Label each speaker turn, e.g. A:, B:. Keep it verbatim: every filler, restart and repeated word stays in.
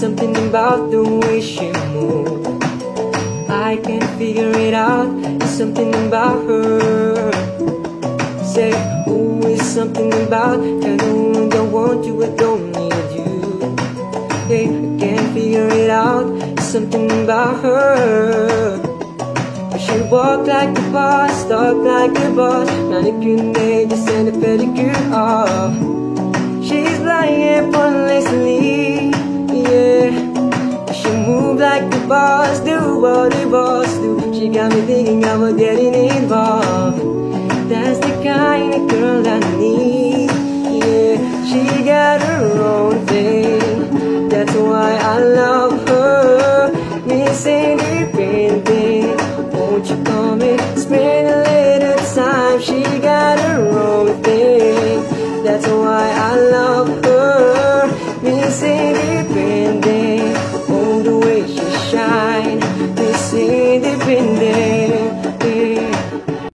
A: something about the way she moves. I can't figure it out, it's something about her. Say, oh, it's something about I don't, don't want you, I don't need you. Hey, I can't figure it out, it's something about her. She walk like a boss, talk like a boss, manicure nails and a pedicure off. She's like effortlessly, yeah. She move like a boss, do what a boss do. She got me thinking about getting involved. That's the kind of girl I need, yeah. She got her own thing, that's why I love her. Miss Independent, won't you come and spend a little time? She got her own thing, that's why I love her.